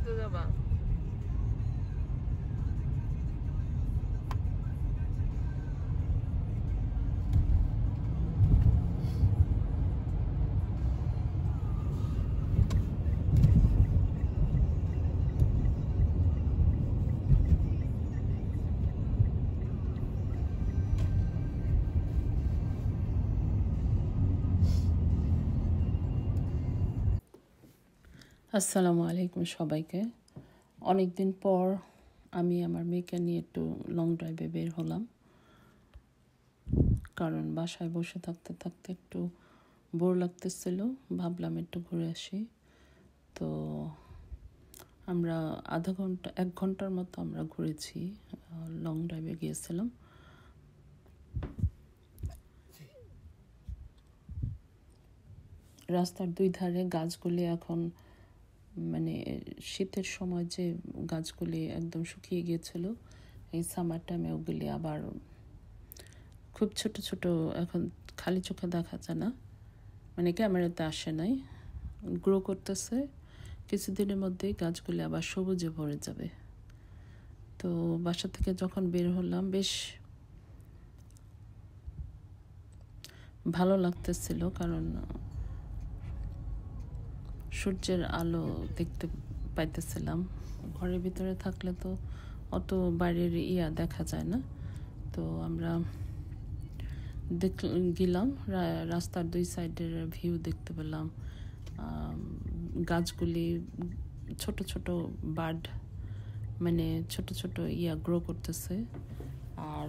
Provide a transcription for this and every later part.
কোথায় যাবা? আসসালামু আলাইকুম সবাইকে। অনেক দিন পর আমি আমার মেয়েকে নিয়ে একটু লং ড্রাইভে বের হলাম, কারণ বাসায় বসে থাকতে থাকতে একটু বোর লাগতেছিল। ভাবলাম একটু ঘুরে আসি। তো আমরা এক ঘন্টার মতো আমরা ঘুরেছি, লং ড্রাইভে গিয়েছিলাম। রাস্তার দুই ধারে গাছগুলি এখন মানে শীতের সময় যে গাছগুলি একদম শুকিয়ে গিয়েছিল, এই সামার টাইমে ওগুলি আবার খুব ছোট ছোট, এখন খালি চোখে দেখা যায় না, মানে ক্যামেরাতে আসে নাই, গ্রো করতেছে। কিছুদিনের মধ্যেই গাছগুলি আবার সবুজে ভরে যাবে। তো বাসা থেকে যখন বের হলাম বেশ ভালো লাগতেছিল, কারণ সূর্যের আলো দেখতে পাইতেছিলাম। ঘরের ভিতরে থাকলে তো অত বাইরের দেখা যায় না। তো আমরা গেলাম, রাস্তার দুই সাইডের ভিউ দেখতে পেলাম। গাছগুলি ছোট ছোট বার্ড, মানে ছোট ছোট গ্রো করতেছে। আর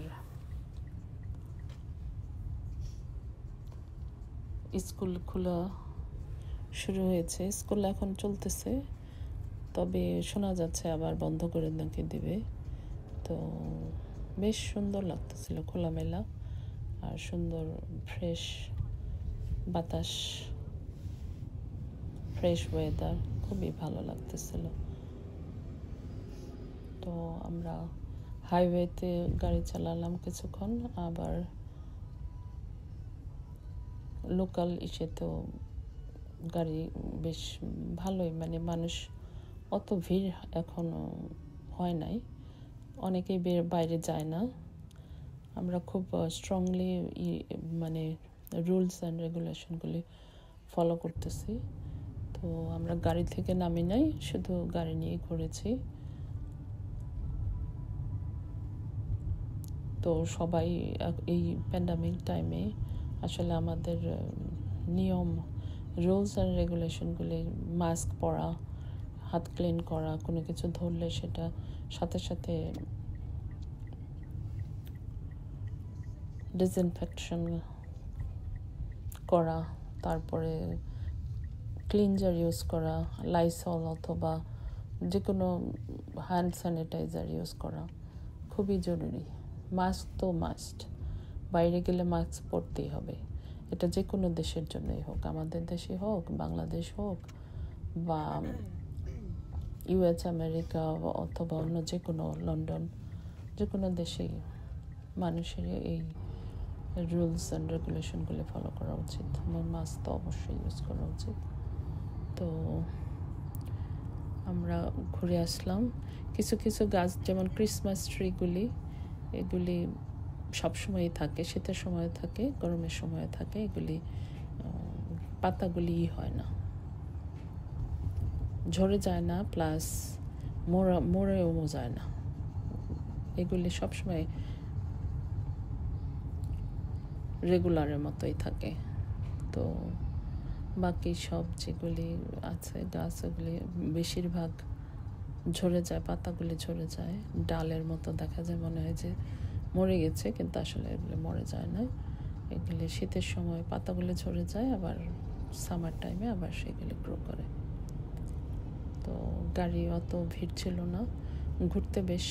স্কুল খোলা শুরু হয়েছে, স্কুল এখন চলতেছে, তবে শোনা যাচ্ছে আবার বন্ধ করে নাকি দেবে। তো বেশ সুন্দর লাগতেছিল, খোলামেলা আর সুন্দর ফ্রেশ বাতাস, ফ্রেশ ওয়েদার, খুবই ভালো লাগতেছিল। তো আমরা হাইওয়েতে গাড়ি চালালাম কিছুক্ষণ, আবার লোকাল ইসেতেও গাড়ি বেশ ভালোই, মানে মানুষ অত ভিড় এখনও হয় নাই, অনেকেই বাইরে যায় না। আমরা খুব স্ট্রংলি মানে রুলস অ্যান্ড রেগুলেশনগুলি ফলো করতেছি। তো আমরা গাড়ি থেকে নামি নাই, শুধু গাড়ি নিয়ে ঘুরেছি। তো সবাই এই প্যান্ডামিক টাইমে আসলে আমাদের নিয়ম, রুলস অ্যান্ড রেগুলেশনগুলি, মাস্ক পরা, হাত ক্লিন করা, কোনো কিছু ধরলে সেটা সাথে সাথে ডিসইনফেকশন করা, তারপরে ক্লিনজার ইউজ করা, লাইসল অথবা যে কোনো হ্যান্ড স্যানিটাইজার ইউজ করা খুবই জরুরি। মাস্ক তো মাস্ট, বাইরে গেলে মাস্ক পরতেই হবে। এটা যে কোনো দেশের জন্যই হোক, আমাদের দেশে হোক, বাংলাদেশ হোক, বা ইউএস, আমেরিকা, অথবা অন্য যে কোনো লন্ডন, যে কোনো দেশেই মানুষের এই রুলস অ্যান্ড রেগুলেশনগুলো ফলো করা উচিত। মাস্ক তো অবশ্যই ইউজ করা উচিত। তো আমরা ঘুরে আসলাম। কিছু কিছু গাছ, যেমন ক্রিসমাস ট্রিগুলি, এগুলি সবসময়ই থাকে, শীতের সময় থাকে, গরমের সময় থাকে। এগুলি পাতাগুলি হয় না, ঝরে যায় না, প্লাস মরেও যায় না। এগুলি সবসময় রেগুলারের মতোই থাকে। তো বাকি সব যেগুলি আছে গাছ, ওগুলি বেশিরভাগ ঝরে যায়, পাতাগুলি ঝরে যায়, ডালের মতো দেখা যায়, মনে হয় যে মরে গেছে, কিন্তু আসলে এগুলো মরে যায় না। এগুলি শীতের সময় পাতাগুলো ঝরে যায়, আবার সামার টাইমে আবার সেগুলি গ্রো করে। তো গাড়ি অত ভিড় ছিল না, ঘুরতে বেশ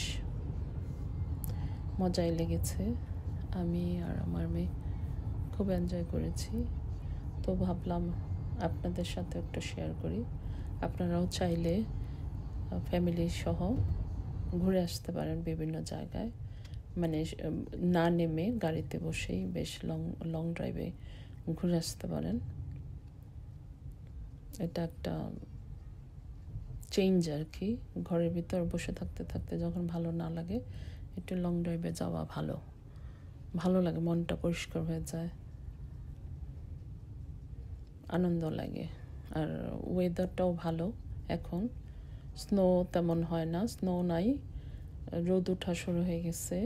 মজাই লেগেছে। আমি আর আমার মেয়ে খুব এনজয় করেছি। তো ভাবলাম আপনাদের সাথে একটু শেয়ার করি। আপনারাও চাইলে ফ্যামিলি সহ ঘুরে আসতে পারেন বিভিন্ন জায়গায়, মানে না নেমে গাড়িতে বসেই বেশ লং ড্রাইভে ঘুরে আসতে পারেন। এটা একটা চেঞ্জ আর কি। ঘরের ভিতর বসে থাকতে থাকতে যখন ভালো না লাগে, একটু লং ড্রাইভে যাওয়া ভালো লাগে, মনটা পরিষ্কার হয়ে যায়, আনন্দ লাগে। আর ওয়েদারটাও ভালো এখন, স্নো তেমন হয় না, স্নো নাই, রোদ ওঠা শুরু হয়ে গেছে।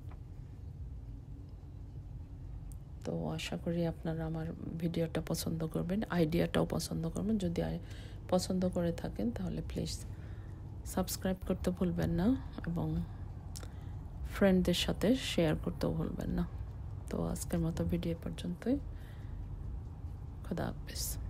তো আশা করি আপনারা আমার ভিডিওটা পছন্দ করবেন, আইডিয়াটাও পছন্দ করবেন। যদি পছন্দ করে থাকেন তাহলে প্লিজ সাবস্ক্রাইব করতে ভুলবেন না এবং ফ্রেন্ডদের সাথে শেয়ার করতেও ভুলবেন না। তো আজকের মতো ভিডিও পর্যন্তই। খোদা হাফেজ।